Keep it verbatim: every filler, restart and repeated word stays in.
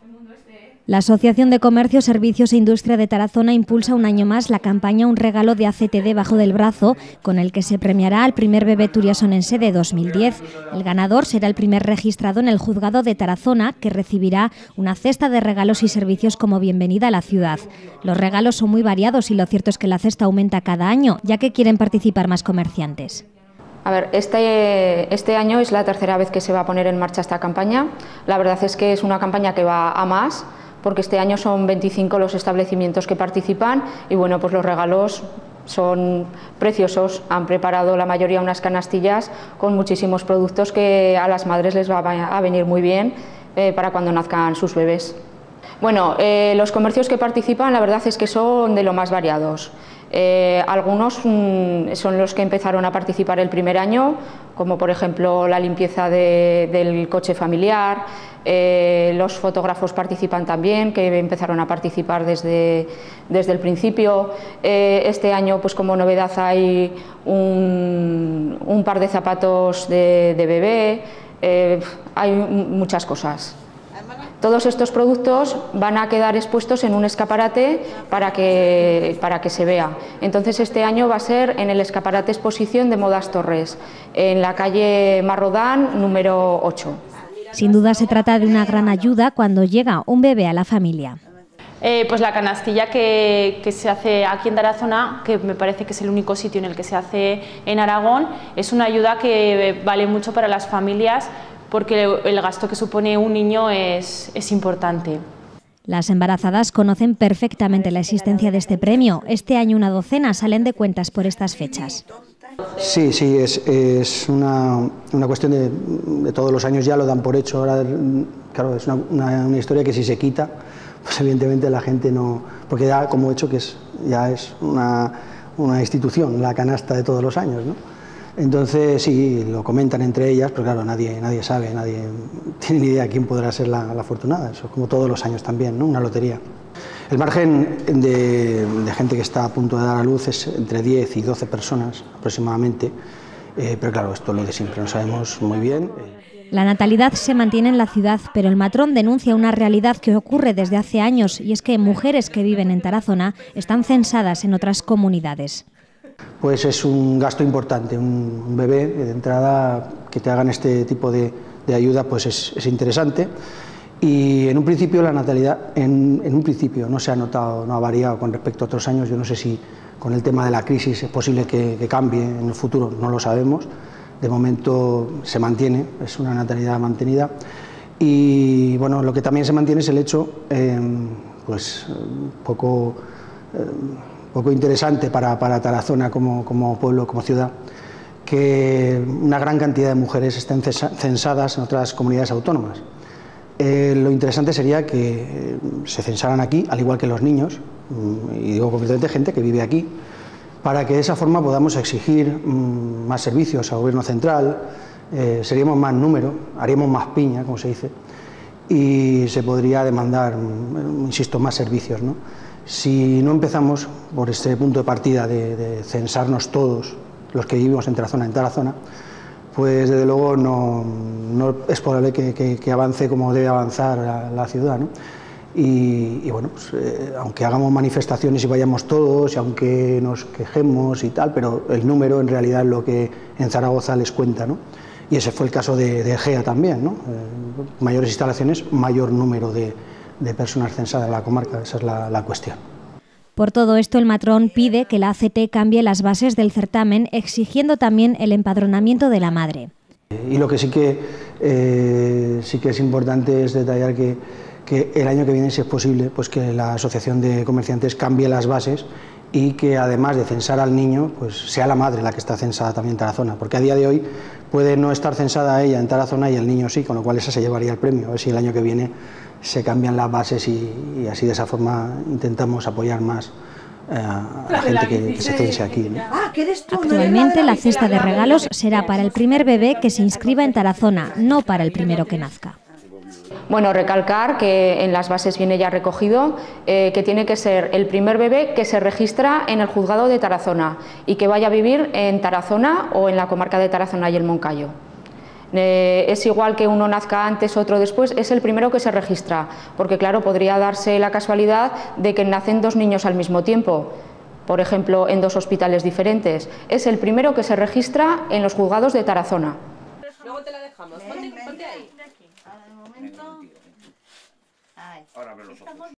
La Asociación de Comercio, Servicios e Industria de Tarazona impulsa un año más la campaña Un regalo de A C T debajo del brazo, con el que se premiará al primer bebé turiasonense de dos mil diez. El ganador será el primer registrado en el juzgado de Tarazona, que recibirá una cesta de regalos y servicios como bienvenida a la ciudad. Los regalos son muy variados y lo cierto es que la cesta aumenta cada año, ya que quieren participar más comerciantes. A ver, este, este año es la tercera vez que se va a poner en marcha esta campaña. La verdad es que es una campaña que va a más, porque este año son veinticinco los establecimientos que participan y bueno, pues los regalos son preciosos. Han preparado la mayoría unas canastillas con muchísimos productos que a las madres les va a venir muy bien eh, para cuando nazcan sus bebés. Bueno, eh, los comercios que participan la verdad es que son de lo más variados. Eh, algunos mm, son los que empezaron a participar el primer año, como por ejemplo la limpieza de, del coche familiar. Eh, los fotógrafos participan también, que empezaron a participar desde, desde el principio. Eh, este año, pues como novedad, hay un, un par de zapatos de, de bebé. Eh, hay muchas cosas. Todos estos productos van a quedar expuestos en un escaparate para que, para que se vea. Entonces este año va a ser en el escaparate exposición de Modas Torres, en la calle Marrodán número ocho. Sin duda se trata de una gran ayuda cuando llega un bebé a la familia. Eh, pues la canastilla que, que se hace aquí en Tarazona, que me parece que es el único sitio en el que se hace en Aragón, es una ayuda que vale mucho para las familias, porque el gasto que supone un niño es, es importante. Las embarazadas conocen perfectamente la existencia de este premio. Este año una docena salen de cuentas por estas fechas. Sí, sí, es, es una, una cuestión de, de todos los años, ya lo dan por hecho. Ahora, claro, es una, una, una historia que si se quita, pues evidentemente la gente no... Porque da como hecho que es, ya es una, una institución, la canasta de todos los años, ¿no? Entonces sí, lo comentan entre ellas, pero claro, nadie, nadie sabe, nadie tiene ni idea quién podrá ser la, la afortunada. Eso es como todos los años también, ¿no? Una lotería. El margen de, de gente que está a punto de dar a luz es entre diez y doce personas aproximadamente, eh, pero claro, esto es lo de siempre, no sabemos muy bien. La natalidad se mantiene en la ciudad, pero el matrón denuncia una realidad que ocurre desde hace años, y es que mujeres que viven en Tarazona están censadas en otras comunidades. Pues es un gasto importante, un, un bebé de entrada, que te hagan este tipo de, de ayuda, pues es, es interesante. Y en un principio la natalidad, en, en un principio no se ha notado, no ha variado con respecto a otros años. Yo no sé si con el tema de la crisis es posible que, que cambie en el futuro, no lo sabemos. De momento se mantiene, es una natalidad mantenida. Y bueno, lo que también se mantiene es el hecho, eh, pues poco... Eh, poco interesante para, para Tarazona como, como pueblo, como ciudad, que una gran cantidad de mujeres estén censadas en otras comunidades autónomas. Eh, lo interesante sería que se censaran aquí, al igual que los niños, y digo concretamente gente que vive aquí, para que de esa forma podamos exigir mmm, más servicios al gobierno central, eh, seríamos más número, haríamos más piña, como se dice, y se podría demandar, insisto, más servicios, ¿no? Si no empezamos por este punto de partida de, de censarnos todos los que vivimos en Tarazona, en Tarazona, pues desde luego no, no es probable que, que, que avance como debe avanzar la, la ciudad, ¿no? Y, y bueno, pues, eh, aunque hagamos manifestaciones y vayamos todos, y aunque nos quejemos y tal, pero el número en realidad es lo que en Zaragoza les cuenta, ¿no? Y ese fue el caso de, de Egea también, ¿no? Eh, mayores instalaciones, mayor número de de personas censadas en la comarca, esa es la, la cuestión. Por todo esto, el matrón pide que la A C T cambie las bases del certamen, exigiendo también el empadronamiento de la madre. Y lo que sí que, eh, sí que es importante es detallar que, que el año que viene, si es posible, pues que la Asociación de Comerciantes cambie las bases y que además de censar al niño, pues sea la madre la que está censada también en Tarazona, porque a día de hoy puede no estar censada ella en Tarazona y el niño sí, con lo cual esa se llevaría el premio. A ver si el año que viene se cambian las bases y, y así de esa forma intentamos apoyar más eh, a la gente que, que se cense aquí, ¿no? Actualmente la cesta de regalos será para el primer bebé que se inscriba en Tarazona, no para el primero que nazca. Bueno, recalcar que en las bases viene ya recogido eh, que tiene que ser el primer bebé que se registra en el juzgado de Tarazona y que vaya a vivir en Tarazona o en la comarca de Tarazona y el Moncayo. Eh, es igual que uno nazca antes, otro después, es el primero que se registra, porque claro, podría darse la casualidad de que nacen dos niños al mismo tiempo, por ejemplo, en dos hospitales diferentes. Es el primero que se registra en los juzgados de Tarazona. Luego te la dejamos. Ponte, ponte ahí. Ahora abre los ojos.